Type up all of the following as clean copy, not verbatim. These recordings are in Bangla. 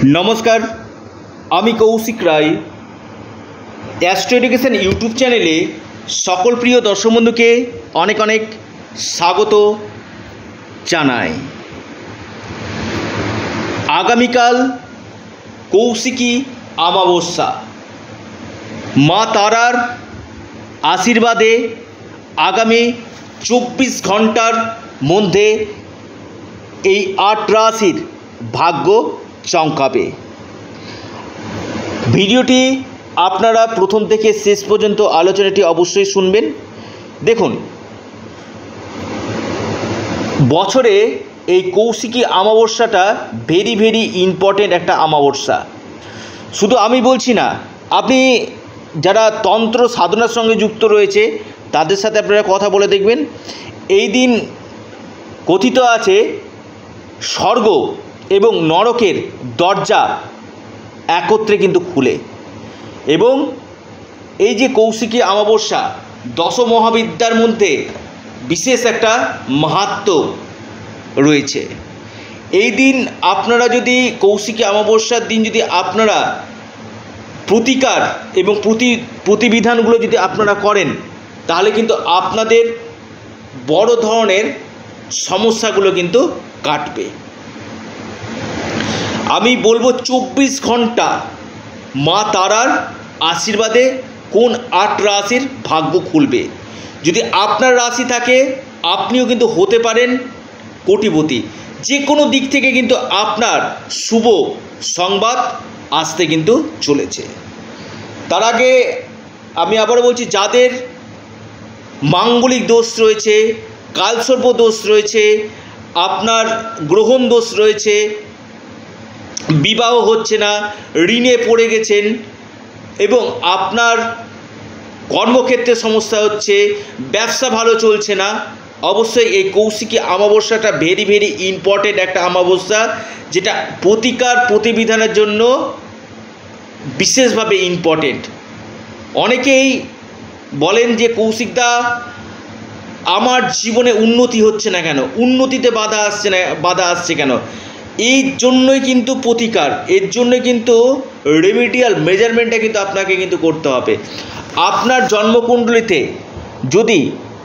নমস্কার, আমি Kaushik Roy. Astro education YouTube চ্যানেলে সকল প্রিয় দর্শক বন্ধুকে অনেক অনেক স্বাগত জানাই। আগামীকাল কৌশিকী অমাবস্যা। মা তারার আশীর্বাদে আগামী 24 ঘন্টার মধ্যে এই 8 রাশির ভাগ্য চমকাবে। ভিডিওটি আপনারা প্রথম থেকে শেষ পর্যন্ত আলোচনাটি অবশ্যই শুনবেন। দেখুন, বছরে এই কৌশিকী অমাবস্যাটা ভেরি ইম্পর্টেন্ট একটা অমাবস্যা। শুধু আমি বলছি না, আপনি যারা তন্ত্র সাধনার সঙ্গে যুক্ত রয়েছে তাদের সাথে আপনারা কথা বলে দেখবেন। এই দিন কথিত আছে স্বর্গ এবং নরকের দরজা একত্রে কিন্তু খুলে, এবং এই যে কৌশিকী অমাবস্যা 10 মহাবিদ্যার মধ্যে বিশেষ একটা মাহাত্ম্য রয়েছে। এই দিন আপনারা যদি কৌশিকী অমাবস্যার দিন যদি আপনারা প্রতিকার এবং প্রতিবিধানগুলো যদি আপনারা করেন, তাহলে কিন্তু আপনাদের বড় ধরনের সমস্যাগুলো কিন্তু কাটবে। আমি বলবো 24 ঘন্টা মা তারার আশীর্বাদে কোন 8 রাশির ভাগ্য খুলবে। যদি আপনার রাশি থাকে, আপনিও কিন্তু হতে পারেন কোটিপতি। যে কোনো দিক থেকে কিন্তু আপনার শুভ সংবাদ আসতে কিন্তু চলেছে। তার আগে আমি আবারও বলছি, যাদের মাঙ্গলিক দোষ রয়েছে, কালসর্প দোষ রয়েছে, আপনার গ্রহণ দোষ রয়েছে, বিবাহ হচ্ছে না, ঋণে পড়ে গেছেন এবং আপনার কর্মক্ষেত্রে সমস্যা হচ্ছে, ব্যবসা ভালো চলছে না, অবশ্যই এই কৌশিকী অমাবস্যাটা ভেরি ইম্পর্টেন্ট একটা অমাবস্যা, যেটা প্রতিকার প্রতিবিধানের জন্য বিশেষভাবে ইম্পর্টেন্ট। অনেকেই বলেন যে কৌশিকদা, আমার জীবনে উন্নতি হচ্ছে না কেন, উন্নতিতে বাধা আসছে কেন? এই জন্যই কিন্তু প্রতিকার, এর জন্যই কিন্তু রেমিডিয়াল মেজারমেন্টটা কিন্তু আপনাকে কিন্তু করতে হবে। আপনার জন্মকুণ্ডলিতে যদি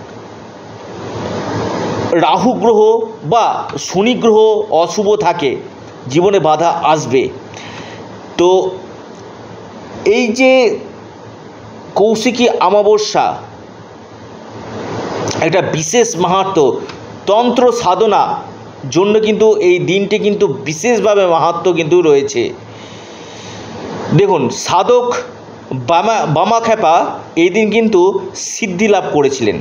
রাহু গ্রহ বা শনি গ্রহ অশুভ থাকে, জীবনে বাধা আসবে। তো এই যে কৌশিকী অমাবস্যা একটা বিশেষ মাহাত্ম্য, তন্ত্র সাধনা জন্য কিন্তু এই দিনটি কিন্তু বিশেষভাবে মাহাত্ম্য কিন্তু রয়েছে। দেখুন, সাধক বামাখ্যাপা এই দিন কিন্তু সিদ্ধি লাভ করেছিলেন,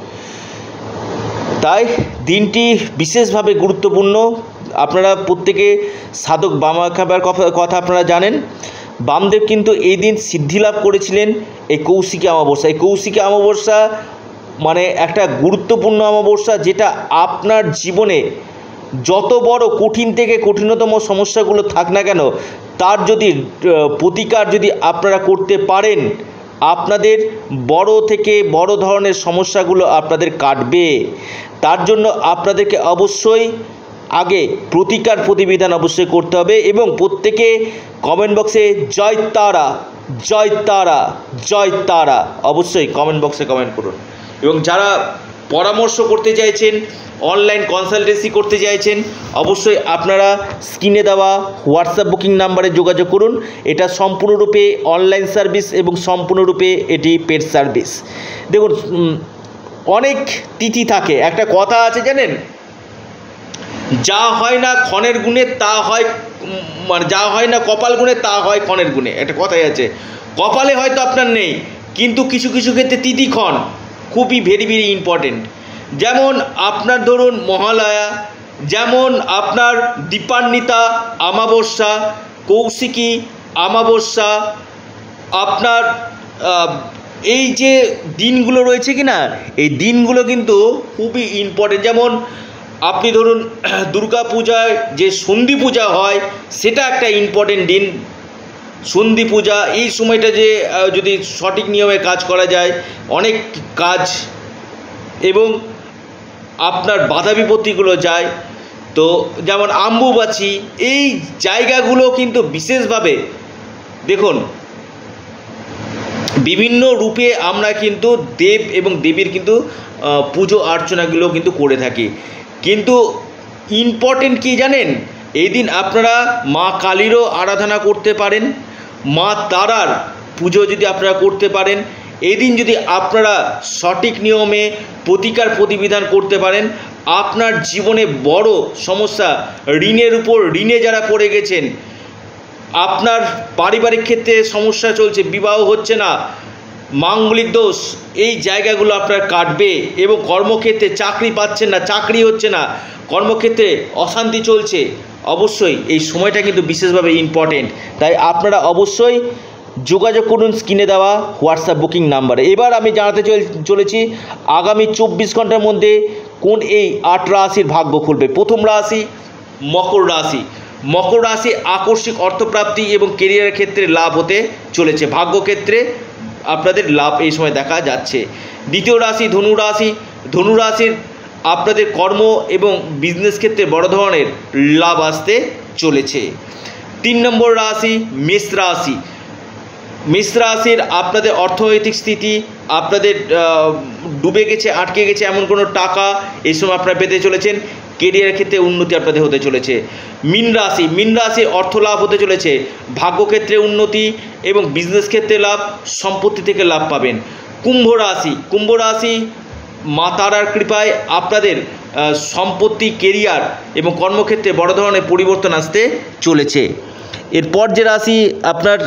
তাই দিনটি বিশেষভাবে গুরুত্বপূর্ণ। আপনারা প্রত্যেকে সাধক বামাখ্যাপার কথা আপনারা জানেন। বামদেব কিন্তু এই দিন সিদ্ধি লাভ করেছিলেন এই কৌশিকী অমাবস্যা। এই কৌশিকী অমাবস্যা মানে একটা গুরুত্বপূর্ণ অমাবস্যা, যেটা আপনার জীবনে যত বড় কঠিন থেকে কঠিনতম সমস্যাগুলো থাক না কেন, তার যদি প্রতিকার যদি আপনারা করতে পারেন, আপনাদের বড় থেকে বড় ধরনের সমস্যাগুলো আপনাদের কাটবে। তার জন্য আপনাদেরকে অবশ্যই আগে প্রতিকার প্রতিবিধান অবশ্যই করতে হবে, এবং প্রত্যেকে কমেন্ট বক্সে জয় তারা জয় তারা জয় তারা অবশ্যই কমেন্ট বক্সে কমেন্ট করুন। এবং যারা পরামর্শ করতে চাইছেন, অনলাইন কনসালটেন্সি করতে চাইছেন, অবশ্যই আপনারা স্ক্রিনে দেওয়া হোয়াটসঅ্যাপ বুকিং নাম্বারে যোগাযোগ করুন। এটা সম্পূর্ণরূপে অনলাইন সার্ভিস এবং সম্পূর্ণরূপে এটি পেড সার্ভিস। দেখুন, অনেক তিথি থাকে, একটা কথা আছে জানেন, যা হয় না ক্ষণের গুণে তা হয়, মানে যা হয় না কপাল গুণে তা হয় ক্ষণের গুণে, একটা কথাই আছে। কপালে হয়তো আপনার নেই, কিন্তু কিছু ক্ষেত্রে তিথিক্ষণ খুবই ভেরি ইম্পর্টেন্ট। যেমন আপনার ধরুন মহালয়া, যেমন আপনার দীপান্বিতা অমাবস্যা, কৌশিকী অমাবস্যা, আপনার এই যে দিনগুলো রয়েছে কি না, এই দিনগুলো কিন্তু খুবই ইম্পর্টেন্ট। যেমন আপনি ধরুন দুর্গা পূজায় যে সন্ধি পূজা হয়, সেটা একটা ইম্পর্টেন্ট দিন। সন্ধি পূজা, এই সময়টা যে যদি সঠিক নিয়মে কাজ করা যায়, অনেক কাজ এবং আপনার বাধা বিপত্তিগুলো যায়। তো যেমন আম্বুবাচি, এই জায়গাগুলো কিন্তু বিশেষভাবে দেখুন বিভিন্ন রূপে আমরা কিন্তু দেব এবং দেবীর কিন্তু পুজো অর্চনাগুলো কিন্তু করে থাকি। কিন্তু ইম্পর্টেন্ট কি জানেন, এই দিন আপনারা মা কালীরও আরাধনা করতে পারেন, মা তারার পুজো যদি আপনারা করতে পারেন, এই দিন যদি আপনারা সঠিক নিয়মে প্রতিকার প্রতিবিধান করতে পারেন, আপনার জীবনে বড় সমস্যা, ঋণের উপর ঋণে যারা পড়ে গেছেন, আপনার পারিবারিক ক্ষেত্রে সমস্যা চলছে, বিবাহ হচ্ছে না, মাঙ্গলিক দোষ, এই জায়গাগুলো আপনার কাটবে। এবং কর্মক্ষেত্রে চাকরি পাচ্ছেন না, চাকরি হচ্ছে না, কর্মক্ষেত্রে অশান্তি চলছে, অবশ্যই এই সময়টা কিন্তু বিশেষভাবে ইম্পর্টেন্ট। তাই আপনারা অবশ্যই যোগাযোগ করুন স্ক্রিনে দেওয়া হোয়াটসঅ্যাপ বুকিং নাম্বারে। এবার আমি জানাতে চলেছি আগামী 24 ঘন্টার মধ্যে কোন এই 8 রাশির ভাগ্য খুলবে। প্রথম রাশি মকর রাশি। মকর রাশি আকস্মিক অর্থপ্রাপ্তি এবং কেরিয়ারের ক্ষেত্রে লাভ হতে চলেছে, ভাগ্যক্ষেত্রে আপনাদের লাভ এই সময় দেখা যাচ্ছে। দ্বিতীয় রাশি ধনু রাশি। ধনু রাশির আপনাদের কর্ম এবং বিজনেস ক্ষেত্রে বড় ধরনের লাভ আসতে চলেছে। 3 নম্বর রাশি মেষ রাশি। মেষ রাশির আপনাদের অর্থনৈতিক স্থিতি, আপনাদের ডুবে গেছে, আটকে গেছে এমন কোনো টাকা এই সময় আপনারা পেতে চলেছেন, কেরিয়ারের ক্ষেত্রে উন্নতি আপনাদের হতে চলেছে। মীন রাশি। মীন রাশি অর্থ লাভ হতে চলেছে, ভাগ্যক্ষেত্রে উন্নতি এবং বিজনেস ক্ষেত্রে লাভ, সম্পত্তি থেকে লাভ পাবেন। কুম্ভ রাশি। কুম্ভ রাশি মা তারার কৃপায় আপনাদের সম্পত্তি, কেরিয়ার এবং কর্মক্ষেত্রে বড় ধরনের পরিবর্তন আসতে চলেছে। এরপর যে রাশি আপনার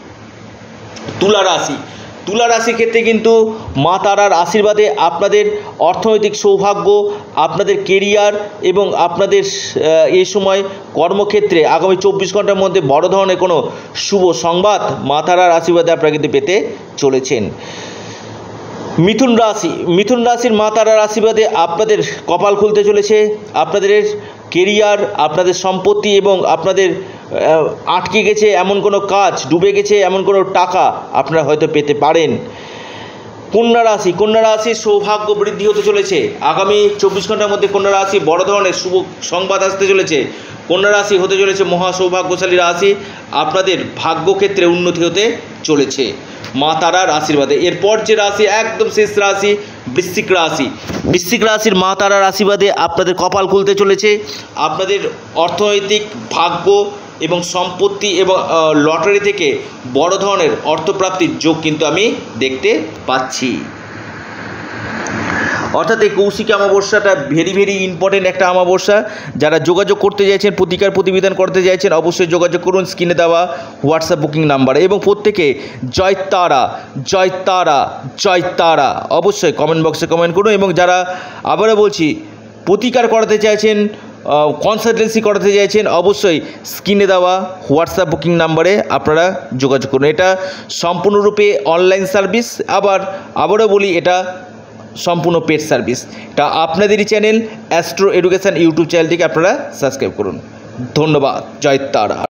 তুলা রাশি। তুলা রাশির ক্ষেত্রে কিন্তু মা তারার আশীর্বাদে আপনাদের অর্থনৈতিক সৌভাগ্য, আপনাদের কেরিয়ার এবং আপনাদের এই সময় কর্মক্ষেত্রে আগামী 24 ঘন্টার মধ্যে বড় ধরনের কোনো শুভ সংবাদ মা তারার আশীর্বাদে আপনারা কিন্তু পেতে চলেছেন। মিথুন রাশি। মিথুন রাশির মা তারার আশীর্বাদে আপনাদের কপাল খুলতে চলেছে, আপনাদের কেরিয়ার, আপনাদের সম্পত্তি এবং আপনাদের আটকে গেছে এমন কোনো কাজ, ডুবে গেছে এমন কোনো টাকা আপনারা হয়তো পেতে পারেন। কন্যা রাশি। কন্যা রাশির সৌভাগ্য বৃদ্ধি হতে চলেছে, আগামী 24 ঘন্টার মধ্যে কন্যা রাশি বড় ধরনের শুভ সংবাদ আসতে চলেছে। কন্যা রাশি হতে চলেছে মহা সৌভাগ্যশালী রাশি, আপনাদের ভাগ্যক্ষেত্রে উন্নতি হতে চলেছে মা তারার আশীর্বাদে। এরপর যে রাশি একদম শেষ রাশি বৃশ্চিক রাশি। বৃশ্চিক রাশির মা তারার আশীর্বাদে আপনাদের কপাল খুলতে চলেছে, আপনাদের অর্থনৈতিক ভাগ্য এবং সম্পত্তি এবং লটারি থেকে বড় ধরনের অর্থপ্রাপ্তির যোগ কিন্তু আমি দেখতে পাচ্ছি। অর্থাৎ এই কৌশিকী অমাবস্যাটা ভেরি ইম্পর্টেন্ট একটা অমাবস্যা। যারা যোগাযোগ করতে চাইছেন, প্রতিকার প্রতিবিধান করতে চাইছেন, অবশ্যই যোগাযোগ করুন স্ক্রিনে দেওয়া হোয়াটসঅ্যাপ বুকিং নাম্বারে। এবং প্রত্যেকে জয় তারা, জয় তারা, জয় তারা অবশ্যই কমেন্ট বক্সে কমেন্ট করুন। এবং যারা আবারও বলছি প্রতিকার করাতে চাইছেন, কনসালটেন্সি করাতে চাইছেন, অবশ্যই স্ক্রিনে দেওয়া হোয়াটসঅ্যাপ বুকিং নাম্বারে আপনারা যোগাযোগ করুন। এটা সম্পূর্ণরূপে অনলাইন সার্ভিস, আবারও বলি এটা সম্পূর্ণ পেড সার্ভিস। এটা আপনাদেরই চ্যানেল অ্যাস্ট্রো এডুকেশন ইউটিউব চ্যানেলটিকে আপনারা সাবস্ক্রাইব করুন। ধন্যবাদ। জয় তারা।